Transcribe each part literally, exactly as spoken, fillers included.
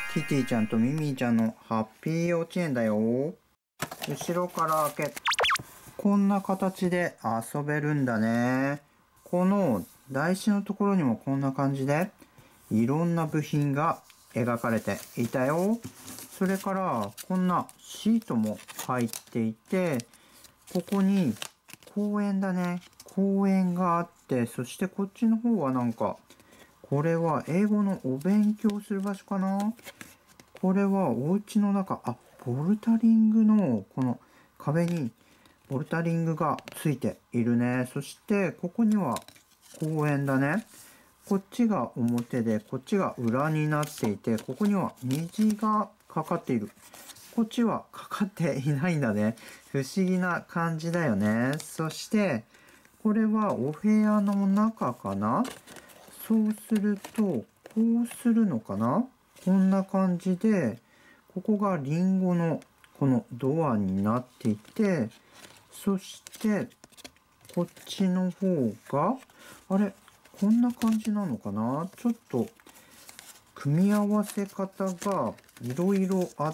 キティちゃんとミミィちゃんのハッピー幼稚園だよ。後ろから開け、こんな形で遊べるんだね。この台紙のところにもこんな感じでいろんな部品が描かれていたよ。それからこんなシートも入っていて、ここに公園だね。公園があって、そしてこっちの方はなんか、これは英語のお勉強する場所かな。これはお家の中、あ、ボルダリングのこの壁にボルダリングがついているね。そしてここには公園だね。こっちが表で、こっちが裏になっていて、ここには虹がかかっている。こっちはかかっていないんだね。不思議な感じだよね。そして、これはお部屋の中かな。そうすると、こうするのかな。こんな感じで、ここがリンゴのこのドアになっていて、そして、こっちの方が、あれ、こんな感じなのかな。ちょっと、組み合わせ方がいろいろあって、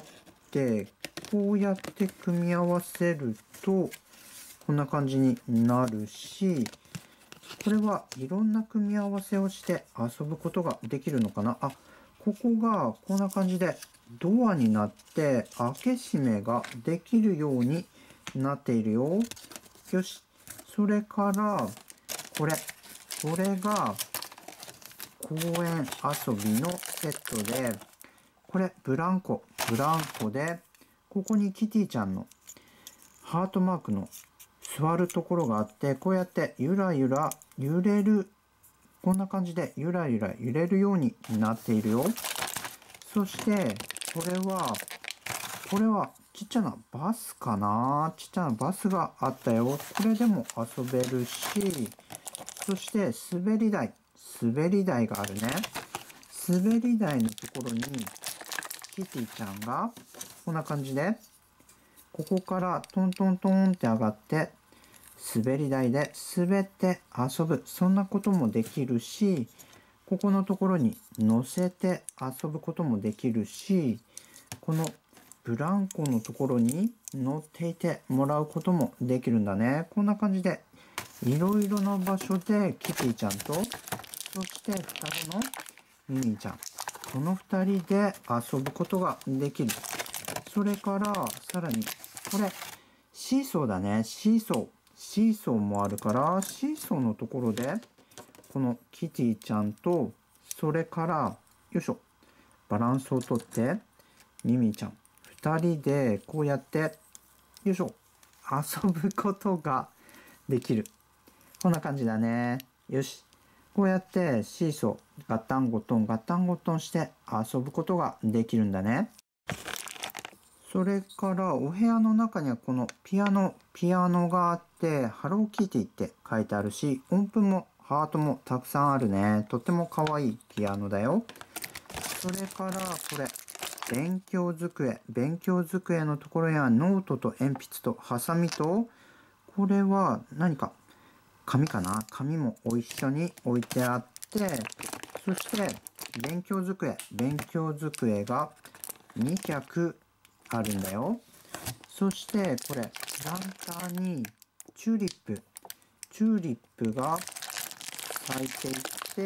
こうやって組み合わせると、こんな感じになるし、これはいろんな組み合わせをして遊ぶことができるのかな。あ、ここがこんな感じでドアになって開け閉めができるようになっているよ。よし。それから、これ。これが公園遊びのセットで、これブランコ。ブランコで、ここにキティちゃんのハートマークの座るところがあって、こうやってゆらゆら揺れる。こんな感じでゆらゆら揺れるようになっているよ。そして、これは、これはちっちゃなバスかな。ちっちゃなバスがあったよ。これでも遊べるし、そして滑り台。滑り台があるね。滑り台のところに、キティちゃんが、こんな感じで、ここからトントントンって上がって、滑り台で滑って遊ぶ。そんなこともできるし、ここのところに乗せて遊ぶこともできるし、このブランコのところに乗っていてもらうこともできるんだね。こんな感じで、いろいろな場所でキティちゃんと、そして双子のミミィちゃん。この二人で遊ぶことができる。それから、さらに、これ、シーソーだね。シーソー。シーソーもあるから、シーソーのところで、このキティちゃんと、それから、よいしょ。バランスをとって、ミミィちゃん。二人で、こうやって、よいしょ。遊ぶことができる。こんな感じだね。よし。こうやってシーソー、ガタンゴトン、ガタンゴトンして遊ぶことができるんだね。それからお部屋の中にはこのピアノ、ピアノがあって、ハローキティって書いてあるし、音符もハートもたくさんあるね。とっても可愛いピアノだよ。それからこれ、勉強机。勉強机のところにはノートと鉛筆とハサミと、これは何か紙かな。紙も一緒に置いてあって、そして勉強机。勉強机がに脚あるんだよ。そしてこれ、プランターにチューリップ。チューリップが咲いていって、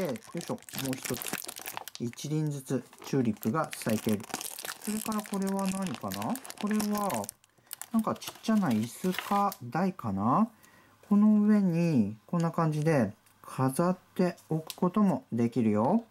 よいしょ、もう一つ。一輪ずつチューリップが咲いている。それからこれは何かな。これは、なんかちっちゃな椅子か台かな。この上にこんな感じで飾っておくこともできるよ。